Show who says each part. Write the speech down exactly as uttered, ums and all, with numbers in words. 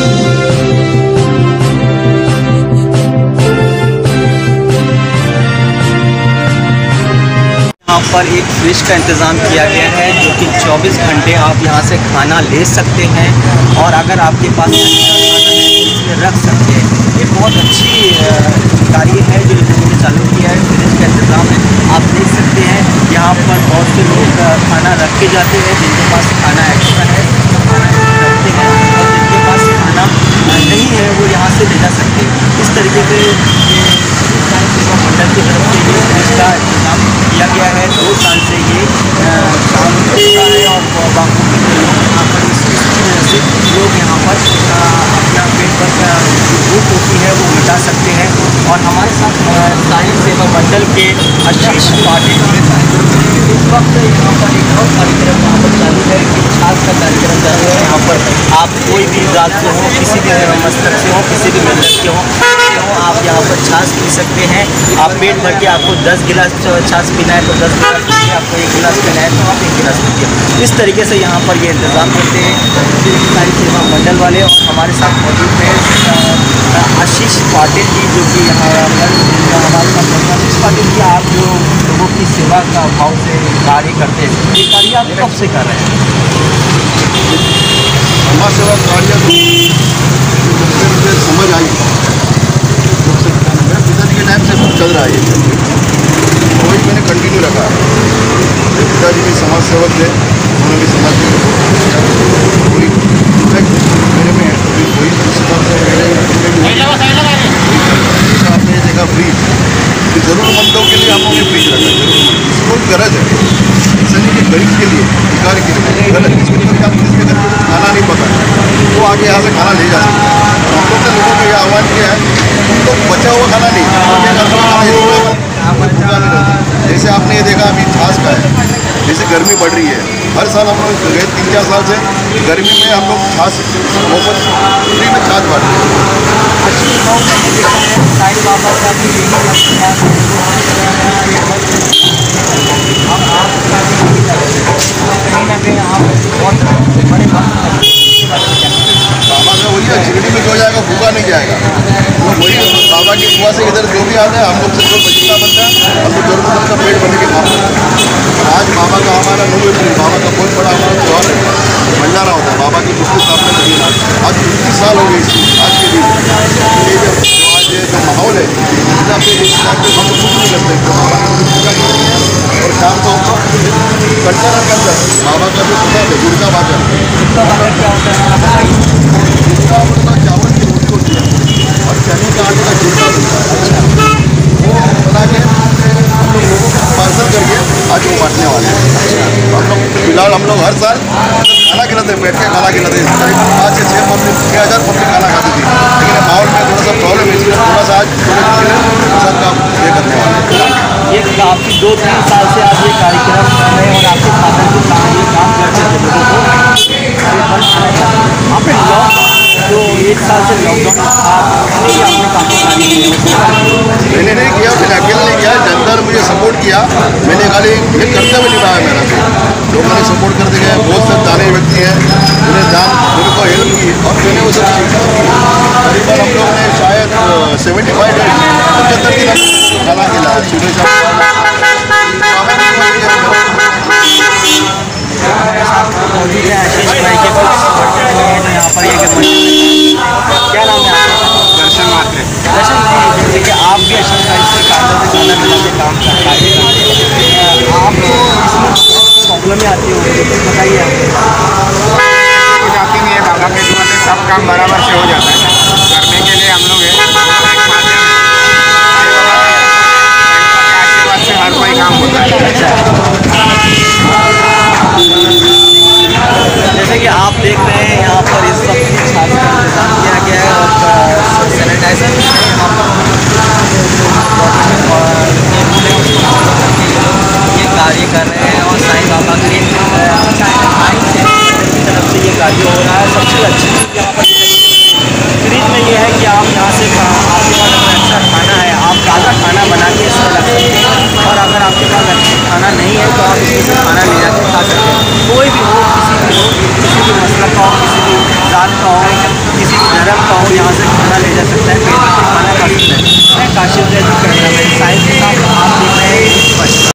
Speaker 1: यहाँ पर एक फ्रिज का इंतज़ाम किया गया है जो कि चौबीस घंटे आप यहाँ से खाना ले सकते हैं और अगर आपके पास एक्स्ट्रा खाना है तो इसमें रख सकते हैं। ये बहुत अच्छी कार्य है जो लोगों ने चालू किया है। फ्रिज का इंतज़ाम है, आप देख सकते हैं यहाँ पर बहुत से लोग खाना रख के जाते हैं जिनके पास खाना एक्स्ट्रा है तो खाना रखते हैं और जिनके पास खाना नहीं है वो यहाँ से ले जा सकते हैं। इस तरीके से सेवा मंडल की तरफ से ये फ्रिज का इंतज़ाम किया गया है। दो साल से ये काम कर रहा है और बाकी लोग यहाँ पर इस इसकी वजह से लोग यहाँ पर अपना पेट भर का जो भूख होती है वो मिटा सकते हैं। और हमारे साथ साई सेवा मंडल के आशीष पाटिल इस वक्त यहाँ पर एक और कार्यक्रम यहाँ पर चालू है कि छाछ का कार्यक्रम चालू है। यहाँ पर आप कोई भी जात से हो, किसी भी मस्तक से हो, किसी भी मिलत के हो, आप यहाँ पर छाछ पी सकते हैं। आप पेट भर के आपको दस गिलास छाछ पीना है तो दस गिलास पीजिए, आपको एक गिलास पीना है तो आप एक गिलास पीजिए। इस तरीके से यहाँ पर ये इंतज़ाम करते हैं साई सेवा मंडल वाले। और हमारे साथ मौजूद है आशीष पाटिल जी जो कि यहाँ पर हमारे साथ मौजूद। आशीष पाटिल जी, आप जो लोगों की सेवा का भाव से कार्य करते हैं, ये कार्य आप कब से कर रहे हैं?
Speaker 2: समाज सेवा कार्य मुझे समझ आई, मेरे पिताजी के टाइम से चल रहा है ये, वही मैंने कंटिन्यू रखा। मेरे पिताजी भी समाज सेवक थे, उन्होंने भी समाज सेवा कोई इफेक्ट मेरे में है तो फिर वही आपने देखा फ्रीज, ज़रूरतमंदों के लिए हम लोग फ्रीज रखा है। जरूरतमंद कोई गरज है, ऐसा नहीं कि गरीब के लिए, भिखारी के लिए गरज, जिसके लिए आप जिसके घर में खाना नहीं पका वो आगे यहाँ से खाना ले जा सकते हैं। हम लोग ने लोगों को यह आह्वान किया है तो बचा हुआ खाना नहीं, जैसे आपने ये देखा अभी छाछ का है, जैसे गर्मी बढ़ रही है, हर साल हम लोग गए तीन चार साल से गर्मी में हम लोग छाछ मोहब्बत फ्री में छाछ बांट रहे हैं।
Speaker 1: साईं बाबा का भी कहीं ना कहीं आप बहुत बड़े बाबा
Speaker 2: का वही है, शिरडी में जो जाएगा भूखा नहीं जाएगा। तो वही बाबा की दुआ से इधर जो भी आता है हम लोग से जो बचता बनता है हम लोग जरूरतमंद का पेट भरने के काम करते हैं। आज बाबा का हमारा नौ एप्रिल बाबा का बहुत बड़ा हमारा त्यौहार है, भंडारा होता है बाबा की मुश्किल स्थापना के दिन। आज उनतीस साल हो गए इस आज के दिन। ये जो आज ये जो माहौल है इसका पे इस टाइम पे हम लोग कुछ नहीं करते तो बाबा की पूजा करते हैं। और शाम को कंचना के अंदर बाबा का जो प्रसाद है गुड़ का बाजा, इसका मतलब चावल की रोटी होती है और चने का आटे का चूरमा होता है, वो बना के हम लोग लोगों को पार्सल करके आज वो बांटने वाले हैं। हम लोग फिलहाल हम लोग हर साल खाना खिलाते हैं, बैठ के खाना खिलाते हैं। करीबन पाँच से छः पब्लिक छः हज़ार पब्लिक खाना खाती थी, लेकिन माहौल में थोड़ा सा प्रॉब्लम है इसलिए थोड़ा सा आज थोड़े प्रसाद का ये करने वाले हैं।
Speaker 1: ये काफ़ी दो तीन साल से आप ये कार्यक्रम कर रहे हैं और आपके फादर जो काम ये काम करते थे लोगों को आपने लॉकडाउन जो एक साल से लॉकडाउन आपने काफ़ी सारी
Speaker 2: मैंने नहीं किया, मैंने अकेले नहीं किया, जनता ने मुझे सपोर्ट किया। मैंने खाली ये कर्तव्य निभाया मेरा से, लोगों ने सपोर्ट करते गए। बहुत से दानी व्यक्ति हैं जिन्हें दान मेरे को हेल्प की और मैंने वो सब करीबन हम लोग ने शायद सेवेंटी फाइव पचहत्तर दिन खाना खिलाया सुबह शाम। आशीष भाई के कुछ यहाँ पर ये क्या नाम है आपका?
Speaker 3: दर्शन मात्र।
Speaker 1: दर्शन जी, जैसे कि आप भी आशीष भाई से खाना से खाना मिला के काम कर रहे हैं, आपको इसमें प्रॉब्लम आती होगी तो कुछ बताइए।
Speaker 3: कुछ आती नहीं है, बाबा के दुआ से सब काम बराबर से हो जाता है। करने के लिए हम लोग हैं, आशीर्वाद से हर कोई काम होता है।
Speaker 1: जैसे कि आप देख रहे हैं यहाँ पर इस वक्त छाछ का इंतजाम किया गया है और सैनिटाइजर यहाँ पर ये कार्य कर रहे हैं और साईं बाबा के तरफ से ये कार्य हो रहा है। सबसे अच्छी चीज़ यहाँ पर फ्रिज में ये है कि आप यहाँ से आपके पास अगर अच्छा खाना है आप ताज़ा खाना बना के इसमें रख सकते हैं और अगर आपके पास अच्छा खाना नहीं है तो आप इसमें से खाना ले जाकर खा सकते हैं। कोई भी हो, किसी भी हो, किसी भी मसलक का हो, किसी भी जात का हो,